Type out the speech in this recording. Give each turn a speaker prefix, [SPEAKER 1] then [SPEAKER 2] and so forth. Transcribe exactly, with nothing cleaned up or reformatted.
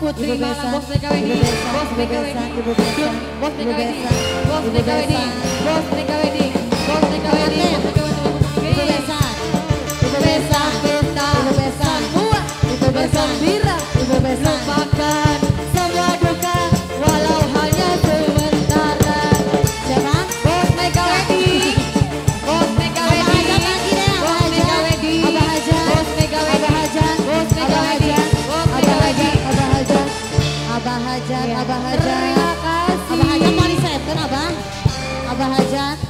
[SPEAKER 1] Putri
[SPEAKER 2] Ibu
[SPEAKER 1] Malang,
[SPEAKER 2] Besan,
[SPEAKER 1] Bos Neka Wedi,
[SPEAKER 2] Ibu Besan,
[SPEAKER 1] Bos
[SPEAKER 2] Ibu
[SPEAKER 1] Neka
[SPEAKER 2] Besan,
[SPEAKER 1] Wedi,
[SPEAKER 2] Ibu Besan,
[SPEAKER 1] Bos
[SPEAKER 2] Ibu
[SPEAKER 1] Neka Wedi,
[SPEAKER 2] Besan,
[SPEAKER 1] Bos
[SPEAKER 2] Ibu
[SPEAKER 1] Neka Wedi,
[SPEAKER 2] Besan.
[SPEAKER 1] Bos Neka Wedi, Bos Neka Wedi, Bos Neka Wedi,
[SPEAKER 2] Ibu Besan, Ibu Besan,
[SPEAKER 1] Kita
[SPEAKER 2] Ibu Besan,
[SPEAKER 1] semua
[SPEAKER 2] Ibu Besan,
[SPEAKER 1] bergembira,
[SPEAKER 2] Ibu Besan.
[SPEAKER 1] lupakan semua duka, walau hanya sementara.
[SPEAKER 2] Siapa?
[SPEAKER 1] Bos Neka Wedi, Bos Neka
[SPEAKER 2] Abah
[SPEAKER 1] Wedi,
[SPEAKER 2] Hajan lagi deh, Abah
[SPEAKER 1] Bos Neka
[SPEAKER 2] Hajan,
[SPEAKER 1] Wedi,
[SPEAKER 2] Abah Hajan,
[SPEAKER 1] Bos Neka Wedi,
[SPEAKER 2] Abah Hajan,
[SPEAKER 1] Bos Neka
[SPEAKER 2] Abah
[SPEAKER 1] Wedi,
[SPEAKER 2] Hajan,
[SPEAKER 1] Bos Neka
[SPEAKER 2] Abah
[SPEAKER 1] Wedi.
[SPEAKER 2] Hajan, Abah Hajan, Abah Hajan,
[SPEAKER 1] Ya,
[SPEAKER 2] Abah Hajan,
[SPEAKER 1] terima kasih.
[SPEAKER 2] Abah Hajan mau disepkan Abah, Abah Hajan.